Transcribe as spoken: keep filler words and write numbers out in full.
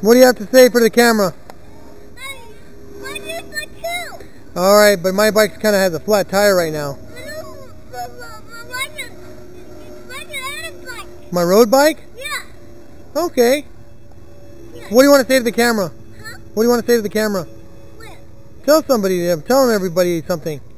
What do you have to say for the camera? My new bike too. Alright, but my bike kind of has a flat tire right now. My road bike? Yeah. Okay. Yeah. What do you want to say to the camera? Huh? What do you want to say to the camera? Where? Tell somebody, tell everybody something.